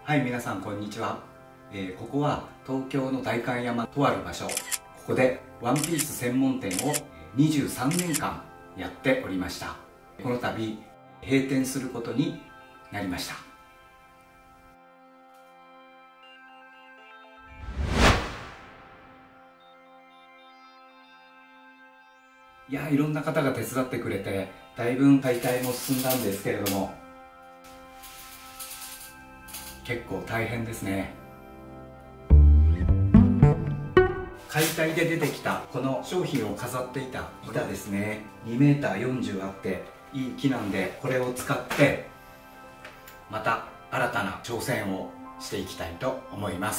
はい、皆さんこんにちは。ここは東京の代官山とある場所。ここでワンピース専門店を23年間やっておりました。この度閉店することになりました。いろんな方が手伝ってくれて、だいぶ解体も進んだんですけれども、結構大変ですね。解体で出てきたこの商品を飾っていた板ですね、2m40あっていい木なんで、これを使ってまた新たな挑戦をしていきたいと思います。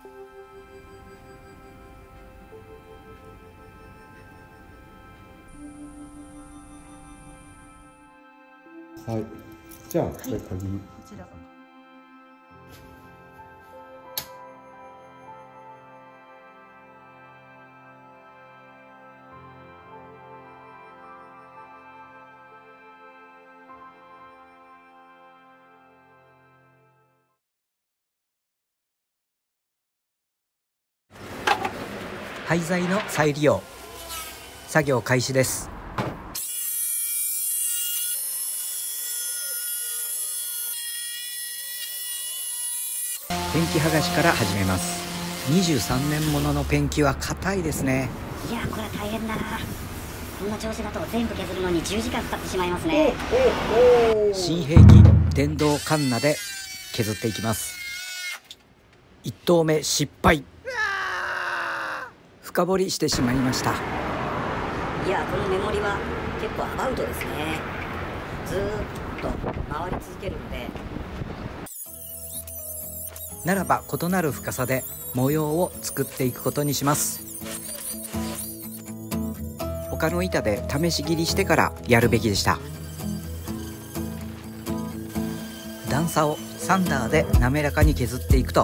はい、じゃあこれ鍵、 こちら。 廃材の再利用作業開始です。ペンキ剥がしから始めます。23年もののペンキは硬いですね。 いや、これは大変だな。こんな調子だと全部削るのに10時間かかってしまいますね。 新兵器電動カンナで削っていきます。1投目失敗。深掘りしてしまいました。 いや、このメモリは結構アバウトですね。ずーっと回り続けるので、 ならば異なる深さで模様を作っていくことにします。他の板で試し切りしてからやるべきでした。段差をサンダーで滑らかに削っていくと、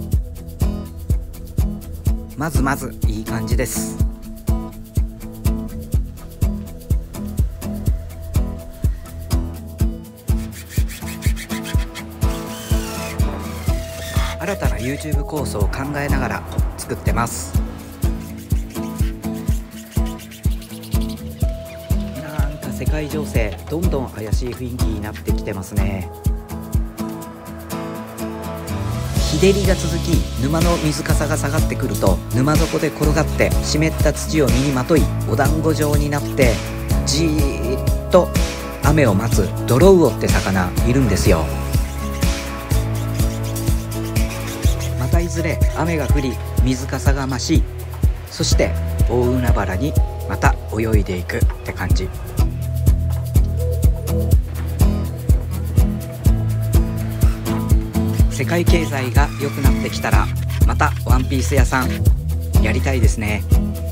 まずいい感じです。新たな YouTube 構想を考えながら作ってます。なんか世界情勢どんどん怪しい雰囲気になってきてますね。日照りが続き、沼の水かさが下がってくると、沼底で転がって湿った土を身にまとい、お団子状になってじーっと雨を待つドロウオって魚いるんですよ。またいずれ雨が降り水かさが増し、そして大海原にまた泳いでいくって感じ。世界経済が良くなってきたら、またワンピース屋さんやりたいですね。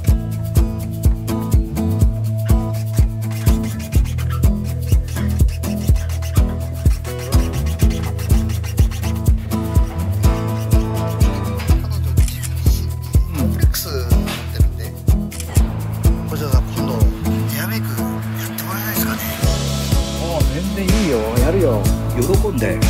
コンプレックスになってるんで、小城さん、今度ヘアメイクやってもらえないですかね。 全然いいよ、やるよ、喜んで。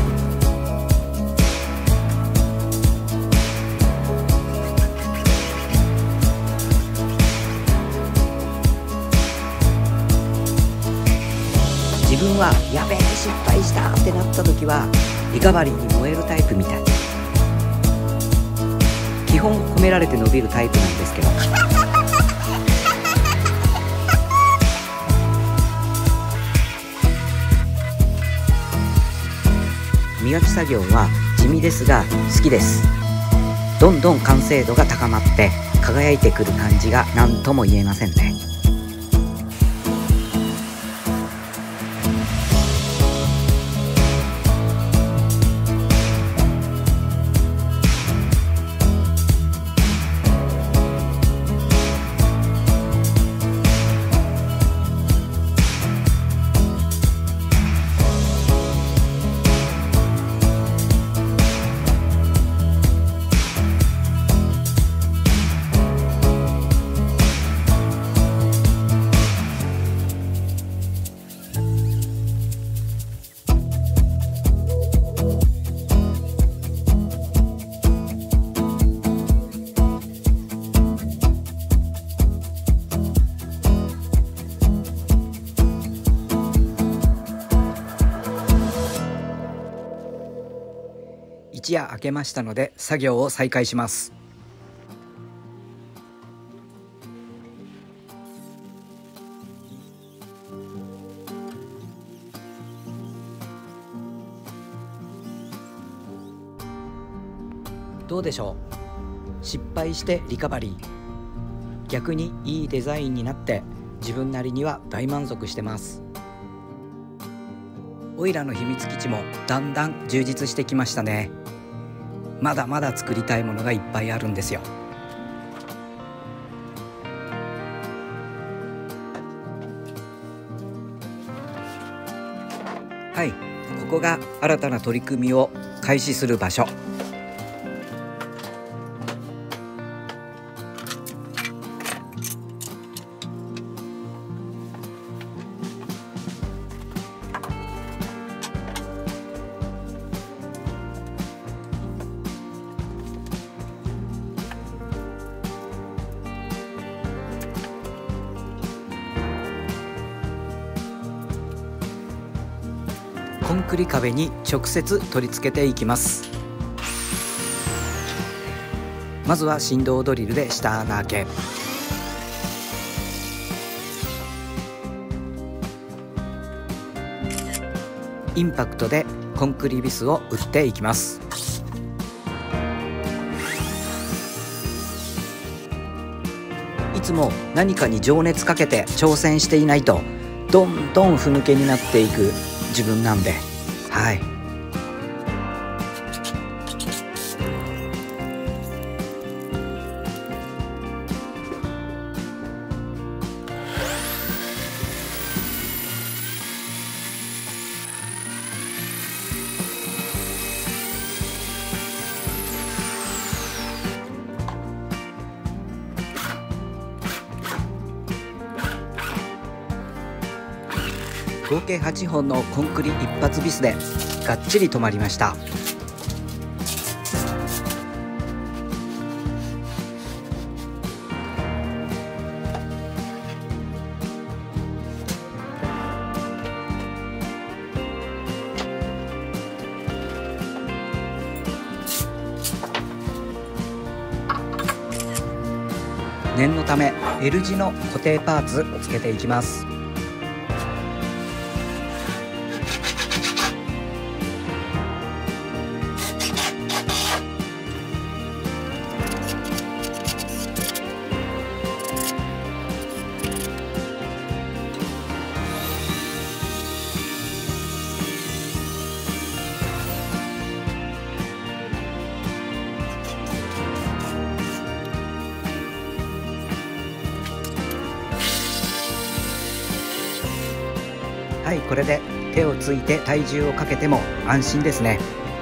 自分はやべえ失敗したってなった時はリカバリーに燃えるタイプみたい。基本褒められて伸びるタイプなんですけど、磨き作業は地味ですが好きです。どんどん完成度が高まって輝いてくる感じが何とも言えませんね。 一夜明けましたので作業を再開します。どうでしょう。失敗してリカバリー。逆にいいデザインになって自分なりには大満足してます。オイラの秘密基地もだんだん充実してきましたね。まだまだ作りたいものがいっぱいあるんですよ。はい、ここが新たな取り組みを開始する場所。コンクリ壁に直接取り付けていきます。まずは振動ドリルで下穴開け、インパクトでコンクリビスを打っていきます。いつも何かに情熱かけて挑戦していないとどんどんふぬけになっていく自分なんで、はい。合計8本のコンクリ一発ビスでがっちり止まりました。念のため L 字の固定パーツをつけていきます。はい、これで手をついて体重をかけても安心ですね。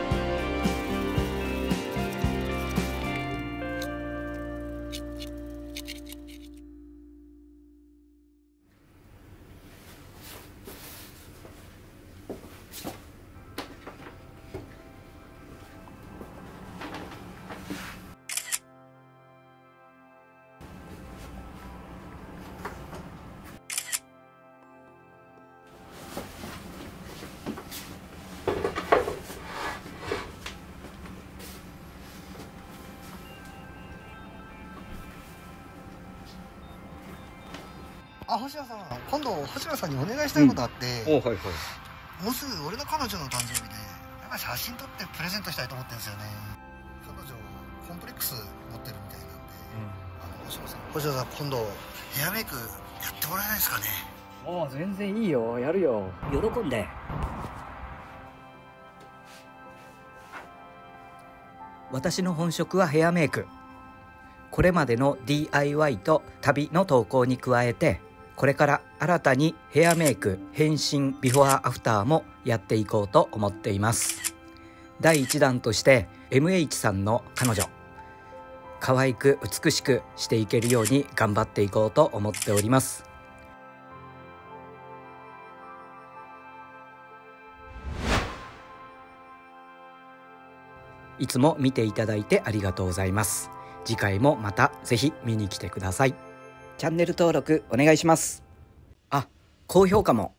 星野さん、今度星野さんにお願いしたいことあって、 はいはい。 もうすぐ俺の彼女の誕生日でやっぱり写真撮ってプレゼントしたいと思ってるんですよね。彼女コンプレックス持ってるみたいなんで、星野さん今度ヘアメイクやってもらえないですかね。 もう全然いいよ、やるよ。喜んで。私の本職はヘアメイク。これまでの DIY と旅の投稿に加えて、これから新たにヘアメイク、変身、ビフォーアフターもやっていこうと思っています。第1弾として MH さんの彼女、可愛く美しくしていけるように頑張っていこうと思っております。いつも見ていただいてありがとうございます。次回もまたぜひ見に来てください。チャンネル登録お願いします。あ、高評価も